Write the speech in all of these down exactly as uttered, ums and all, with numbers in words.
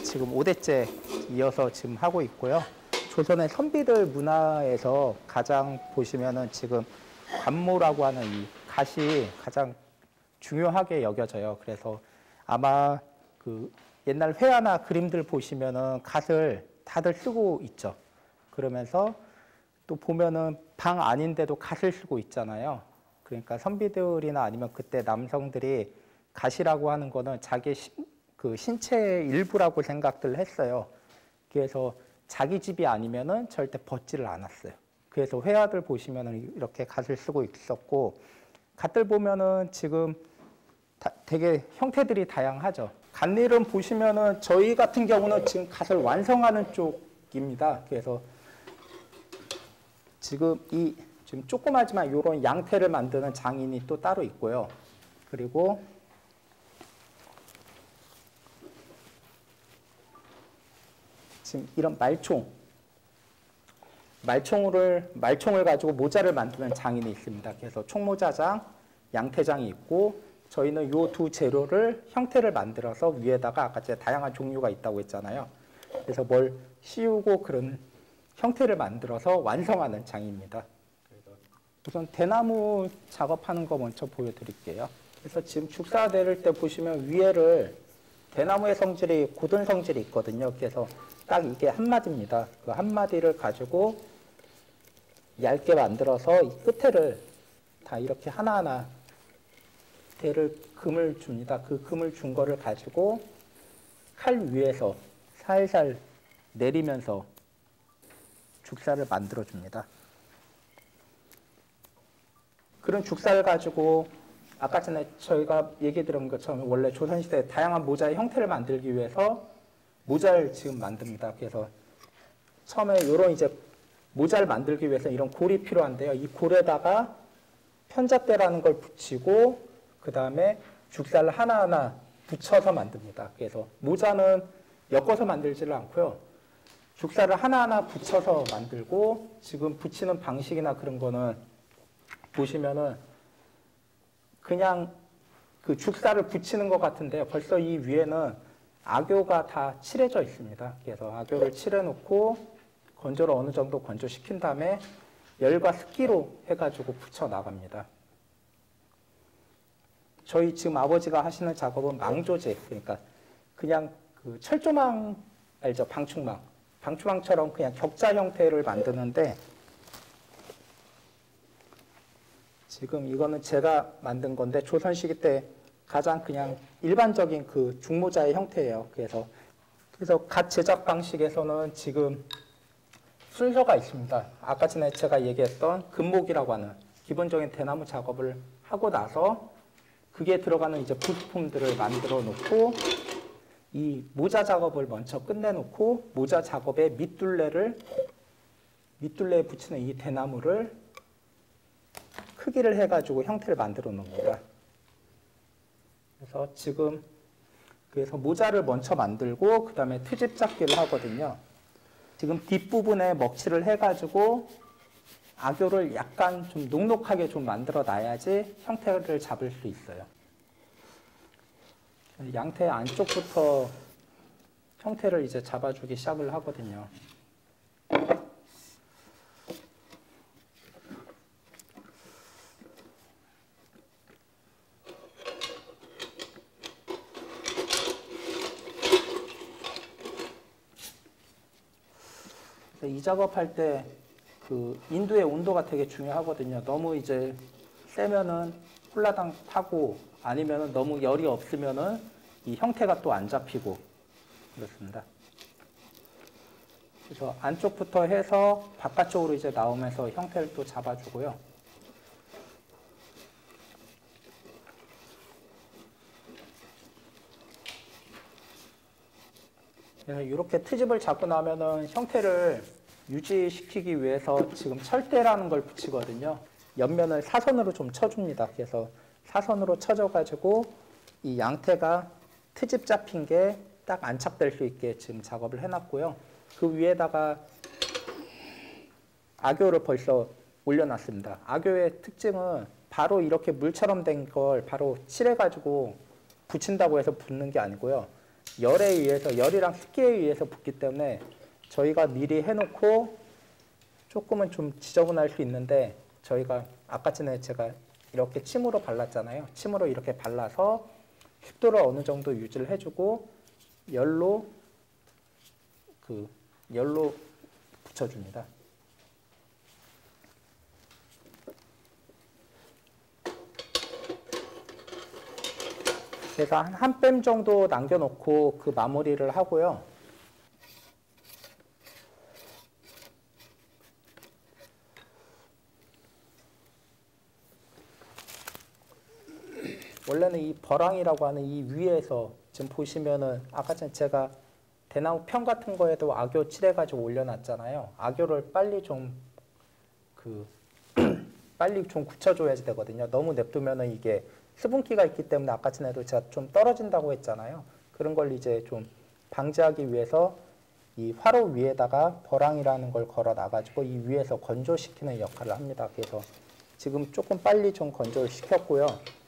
지금 오 대째 이어서 지금 하고 있고요. 조선의 선비들 문화에서 가장 보시면은 지금 관모라고 하는 이 갓이 가장 중요하게 여겨져요. 그래서 아마 그 옛날 회화나 그림들 보시면은 갓을 다들 쓰고 있죠. 그러면서 또 보면은 방 안인데도 갓을 쓰고 있잖아요. 그러니까 선비들이나 아니면 그때 남성들이 갓이라고 하는 거는 자기 신, 그 신체의 일부라고 생각들 했어요. 그래서 자기 집이 아니면은 절대 벗지를 않았어요. 그래서 회화들 보시면은 이렇게 갓을 쓰고 있었고, 갓들 보면은 지금 다, 되게 형태들이 다양하죠. 갓일은 보시면은 저희 같은 경우는 지금 갓을 완성하는 쪽입니다. 그래서 지금 이 지금 조그마지만 이런 양태를 만드는 장인이 또 따로 있고요. 그리고 지금 이런 말총, 말총을, 말총을 가지고 모자를 만드는 장인이 있습니다. 그래서 총모자장, 양태장이 있고, 저희는 이 두 재료를 형태를 만들어서 위에다가 아까 제가 다양한 종류가 있다고 했잖아요. 그래서 뭘 씌우고 그런 형태를 만들어서 완성하는 장입니다. 우선 대나무 작업하는 거 먼저 보여드릴게요. 그래서 지금 죽사 내릴 때 보시면 위에를 대나무의 성질이 고든 성질이 있거든요. 그래서 딱 이게 한 마디입니다. 그 한 마디를 가지고 얇게 만들어서 이 끝에를 다 이렇게 하나하나 대를 금을 줍니다. 그 금을 준 거를 가지고 칼 위에서 살살 내리면서 죽사를 만들어 줍니다. 그런 죽사를 가지고 아까 전에 저희가 얘기 드린 것처럼 원래 조선시대 다양한 모자의 형태를 만들기 위해서 모자를 지금 만듭니다. 그래서 처음에 이런 이제 모자를 만들기 위해서 이런 골이 필요한데요. 이 골에다가 편잣대라는 걸 붙이고 그 다음에 죽사를 하나하나 붙여서 만듭니다. 그래서 모자는 엮어서 만들지를 않고요. 죽사를 하나하나 붙여서 만들고 지금 붙이는 방식이나 그런 거는 보시면은 그냥 그 죽사를 붙이는 것 같은데요. 벌써 이 위에는 악교가 다 칠해져 있습니다. 그래서 악교를 칠해놓고 건조를 어느 정도 건조시킨 다음에 열과 습기로 해가지고 붙여 나갑니다. 저희 지금 아버지가 하시는 작업은 망조제, 그러니까 그냥 그 철조망 알죠? 방충망. 방충망처럼 그냥 격자 형태를 만드는데 지금 이거는 제가 만든 건데 조선 시기 때 가장 그냥 일반적인 그 중모자의 형태예요. 그래서 그래서 갓 제작 방식에서는 지금 순서가 있습니다. 아까 전에 제가 얘기했던 금목이라고 하는 기본적인 대나무 작업을 하고 나서 그게 들어가는 이제 부품들을 만들어 놓고 이 모자 작업을 먼저 끝내 놓고 모자 작업의 밑둘레를 밑둘레에 붙이는 이 대나무를 크기를 해가지고 형태를 만들어 놓습니다. 그래서 지금 그래서 모자를 먼저 만들고 그 다음에 트집 잡기를 하거든요. 지금 뒷부분에 먹칠을 해가지고 악교를 약간 좀 넉넉하게 좀 만들어 놔야지 형태를 잡을 수 있어요. 양태 안쪽부터 형태를 이제 잡아주기 시작을 하거든요. 이 작업할 때 그 인두의 온도가 되게 중요하거든요. 너무 이제 세면은 홀라당 타고 아니면은 너무 열이 없으면은 이 형태가 또 안 잡히고 그렇습니다. 그래서 안쪽부터 해서 바깥쪽으로 이제 나오면서 형태를 또 잡아주고요. 그래서 이렇게 트집을 잡고 나면은 형태를 유지시키기 위해서 지금 철대라는 걸 붙이거든요. 옆면을 사선으로 좀 쳐줍니다. 그래서 사선으로 쳐줘가지고 이 양태가 트집 잡힌 게 딱 안착될 수 있게 지금 작업을 해놨고요. 그 위에다가 악교를 벌써 올려놨습니다. 악교의 특징은 바로 이렇게 물처럼 된 걸 바로 칠해가지고 붙인다고 해서 붙는 게 아니고요. 열에 의해서, 열이랑 습기에 의해서 붙기 때문에 저희가 미리 해놓고 조금은 좀 지저분할 수 있는데, 저희가 아까 전에 제가 이렇게 침으로 발랐잖아요. 침으로 이렇게 발라서 습도를 어느 정도 유지를 해주고 열로 그 열로 붙여줍니다. 그래서 한 한 뺨 정도 남겨놓고 그 마무리를 하고요. 원래는 이 버랑이라고 하는 이 위에서 지금 보시면은 아까 전에 제가 대나무 편 같은 거에도 악교 칠해가지고 올려놨잖아요. 악교를 빨리 좀 그 빨리 좀 굳혀줘야지 되거든요. 너무 냅두면은 이게 수분기가 있기 때문에 아까 전에도 제가 좀 떨어진다고 했잖아요. 그런 걸 이제 좀 방지하기 위해서 이 화로 위에다가 버랑이라는 걸 걸어 놔가지고 이 위에서 건조시키는 역할을 합니다. 그래서 지금 조금 빨리 좀 건조를 시켰고요.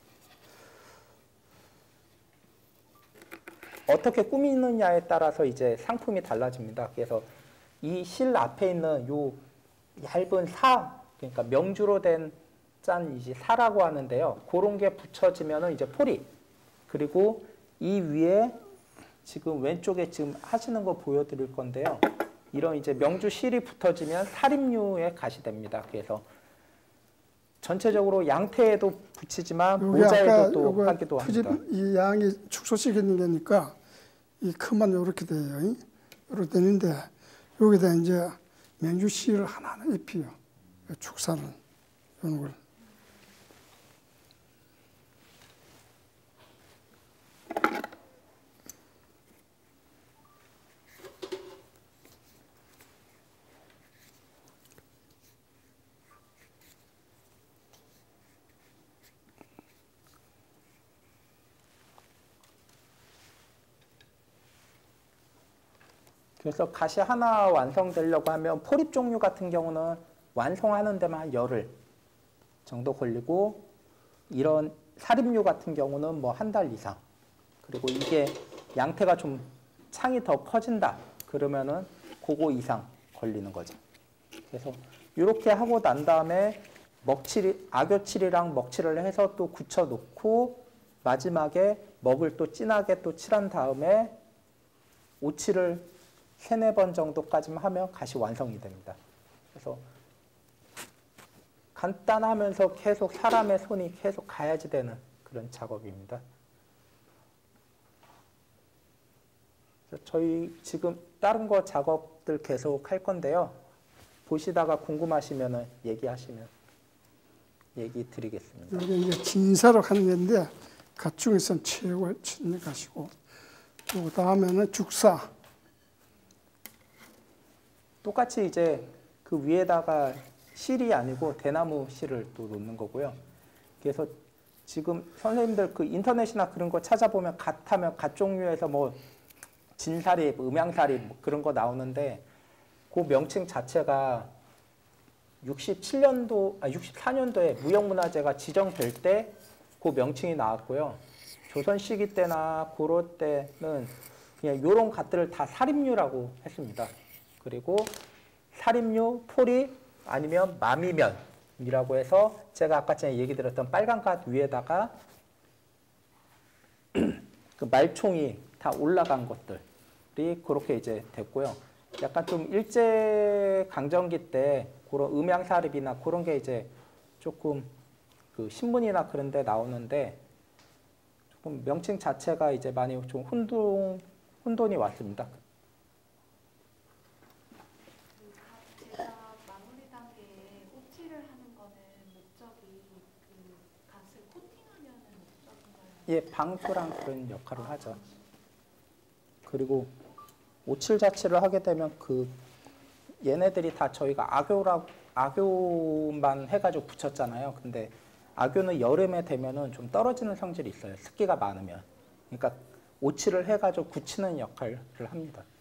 어떻게 꾸미느냐에 따라서 이제 상품이 달라집니다. 그래서 이 실 앞에 있는 요 얇은 사, 그러니까 명주로 된 짠 이제 사라고 하는데요. 그런 게 붙여지면은 이제 포리. 그리고 이 위에 지금 왼쪽에 지금 하시는 거 보여드릴 건데요. 이런 이제 명주 실이 붙어지면 사립류의 갓이 됩니다. 그래서 전체적으로 양태에도 붙이지만 모자에도 또 하기도 합니다. 이 양이 축소시키는 거니까 이 큼만 이렇게 돼요. 이렇게 되는데 여기다 이제 명주 실을 하나하나 입혀요. 축사를 이런 걸. 그래서 갓이 하나 완성되려고 하면 포립 종류 같은 경우는 완성하는 데만 한 열흘 정도 걸리고, 이런 사립류 같은 경우는 뭐 한 달 이상. 그리고 이게 양태가 좀 창이 더 커진다 그러면은 그거 이상 걸리는 거죠. 그래서 이렇게 하고 난 다음에 먹칠이, 악여칠이랑 먹칠을 해서 또 굳혀 놓고 마지막에 먹을 또 진하게 또 칠한 다음에 오칠을 세네 번 정도까지만 하면 갓이 완성이 됩니다. 그래서 간단하면서 계속 사람의 손이 계속 가야지 되는 그런 작업입니다. 저희 지금 다른 거 작업들 계속 할 건데요. 보시다가 궁금하시면 얘기하시면 얘기 드리겠습니다. 이게 이제 진사로 하는 건데 갓 중에서는 최고 치는 갓이고, 그 다음에는 죽사. 똑같이 이제 그 위에다가 실이 아니고 대나무 실을 또 놓는 거고요. 그래서 지금 선생님들 그 인터넷이나 그런 거 찾아보면 갓 하면 갓 종류에서 뭐 진사리, 음양사리 뭐 그런 거 나오는데 그 명칭 자체가 육십칠 년도, 아 육십사 년도에 무형문화재가 지정될 때 그 명칭이 나왔고요. 조선 시기 때나 고려 때는 그냥 요런 갓들을 다 사립류라고 했습니다. 그리고 사립류, 포리 아니면 마미면이라고 해서 제가 아까 전에 얘기 드렸던 빨간 갓 위에다가 그 말총이 다 올라간 것들이 그렇게 이제 됐고요. 약간 좀 일제 강점기 때 그런 음양사립이나 그런 게 이제 조금 그 신문이나 그런 데 나오는데 조금 명칭 자체가 이제 많이 좀 혼돈, 혼돈이 왔습니다. 예, 방수랑 그런 역할을 하죠. 그리고 오칠 자체를 하게 되면 그 얘네들이 다 저희가 악교라 악교만 해가지고 붙였잖아요. 근데 악교는 여름에 되면은 좀 떨어지는 성질이 있어요. 습기가 많으면. 그러니까 오칠을 해가지고 굳히는 역할을 합니다.